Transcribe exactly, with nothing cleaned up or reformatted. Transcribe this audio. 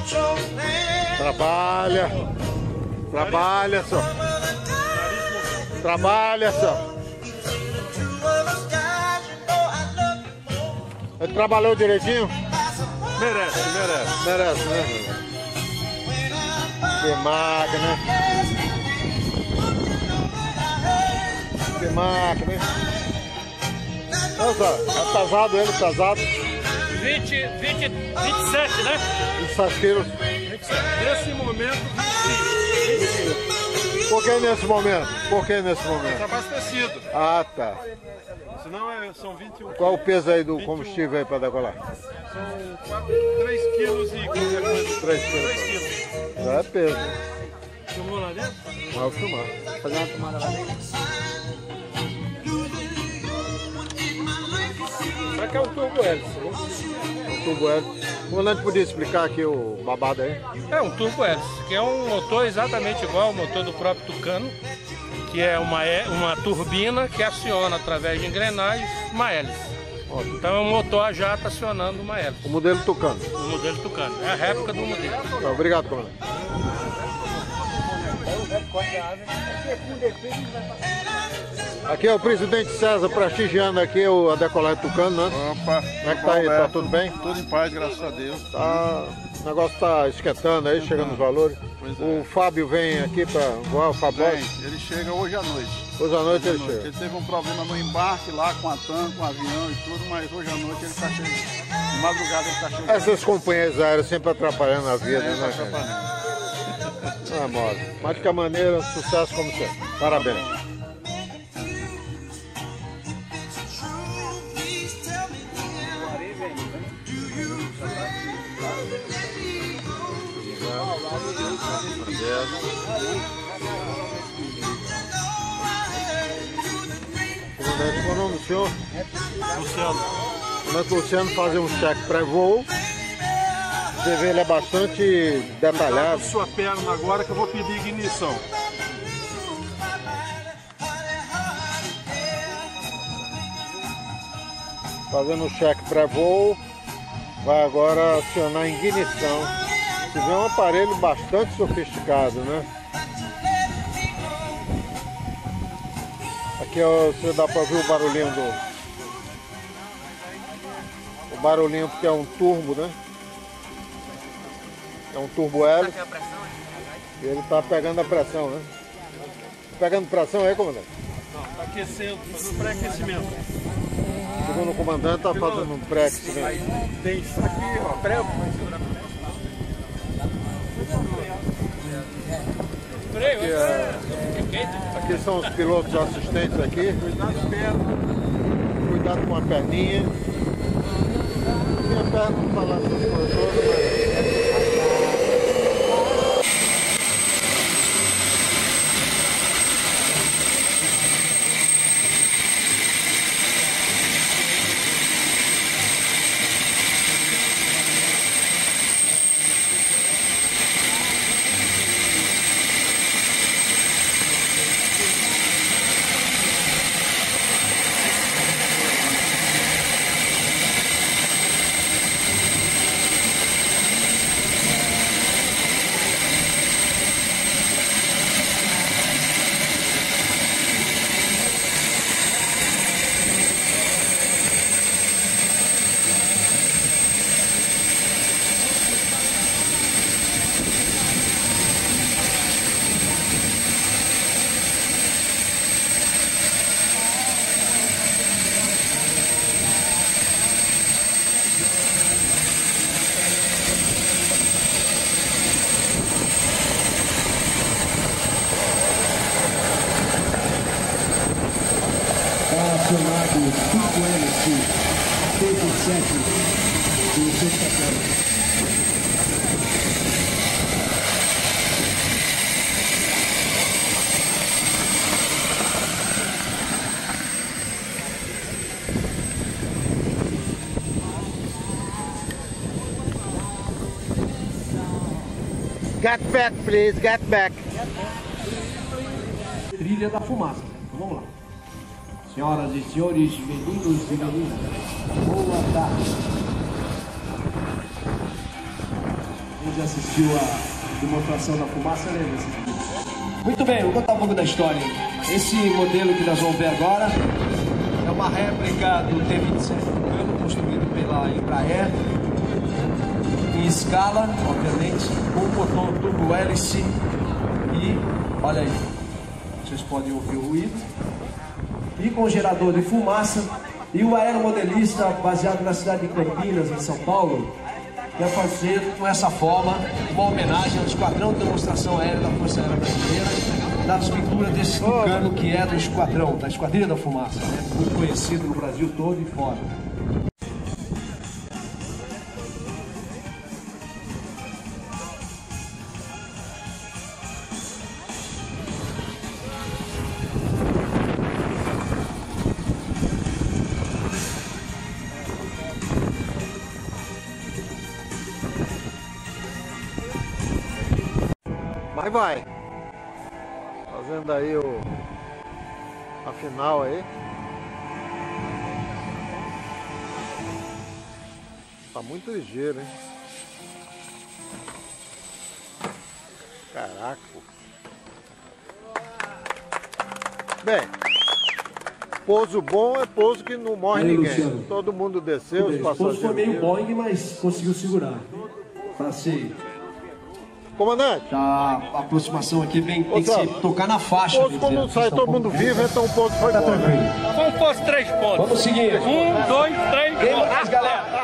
Trabalha. Trabalha, só. Trabalha, só. Ele trabalhou direitinho? Merece, merece. Merece, né? Que máquina. Que máquina, hein? Nossa, é casado ele, casado? vinte, vinte, vinte e sete, né? vinte e sete quilos. vinte e sete. Nesse momento, vinte e cinco. Por que nesse momento? Por que nesse momento? Está abastecido. Ah, tá. Senão é, são vinte e um. Qual o peso aí do combustível aí para decolar? São três quilos e qualquer coisa. três quilos. três quilos. Já é peso. Filmou lá dentro? Vou filmar. Fazer uma tomada lá dentro. Será que é um turbo hélice? Um turbo hélice. O comandante podia explicar aqui o babado aí? É um turbo hélice, que é um motor exatamente igual ao motor do próprio Tucano, que é uma, uma turbina que aciona através de engrenagens uma hélice. Ótimo. Então é um motor a jato acionando uma hélice. O modelo Tucano. O modelo Tucano. É a réplica do modelo. Tá, obrigado, comandante. Aqui é o presidente César prestigiando aqui o, a decolagem Tucano, né? Opa, Como é que tá aí? Tá tudo bem? Tudo em paz, graças a Deus. Tá, o negócio tá esquentando aí, chegando os valores. Pois é. O Fábio vem aqui para voar, o Fábio. Bem, ele chega hoje à noite. Hoje à noite Hoje à ele noite. chega. Ele teve um problema no embarque lá com a TAM, com o avião e tudo, mas hoje à noite ele está chegando. De madrugada ele está chegando. Essas companhias aéreas sempre atrapalhando a vida, É, né, tá gente? atrapalhando. Não é mole. Mas de qualquer maneira, sucesso como sempre. Parabéns. Comandante, qual é o nome do senhor? Luciano. Comandante Luciano fazer um cheque pré-voo. Você vê, ele é bastante detalhado. Tá sua perna agora que eu vou pedir ignição. Fazendo um cheque pré-voo. Vai agora acionar a ignição. Você vê um aparelho bastante sofisticado, né? Aqui ó, você dá para ver o barulhinho do... O barulhinho porque é um turbo, né? É um turbo hélice. E ele tá pegando a pressão, né? Pegando pressão aí, comandante? Não, tá aquecendo, fazendo pré-aquecimento. Segundo o comandante, tá fazendo um pré-aquecimento. Tem isso aqui, ó, pré Aqui, é... aqui são os pilotos assistentes aqui. Cuidado perna. Cuidado com a perninha. Minha perna não tá lá essas coisas todas, mas... Acionado cinco hélice trinta e sete do sexta-feira. Get back, please, get back. Trilha da fumaça. Então vamos lá. Senhoras e senhores, meninos e meninas, boa tarde. Você já assistiu a demonstração da fumaça, lembra? Muito bem, vou contar um pouco da história. Esse modelo que nós vamos ver agora é uma réplica do T vinte e sete Tucano, construído pela Embraer, em escala, obviamente, com motor turbo hélice e, olha aí, vocês podem ouvir o ruído, e com gerador de fumaça. E o aeromodelista, baseado na cidade de Campinas, em São Paulo, quer fazer com essa forma uma homenagem ao Esquadrão de Demonstração Aérea da Força Aérea Brasileira, das pinturas desse Tucano que é do Esquadrão, da Esquadrilha da Fumaça, né? Muito conhecido no Brasil todo e fora. Mas vai. Fazendo aí o a final aí. Tá muito ligeiro, hein? Caraca. Bem, pouso bom é pouso que não morre aí, ninguém. Luciano. Todo mundo desceu, os O pouso foi meio passageiros. Boeing, mas conseguiu segurar. Passei. Comandante, Já a aproximação aqui vem, tem que Ô, se tocar na faixa. pouso como não sai todo mundo vivo, então o pouso foi Tá bom. tranquilo. Vamos pôr os três pontos. Vamos seguir. Um, dois, três, Quem quatro. mais, galera?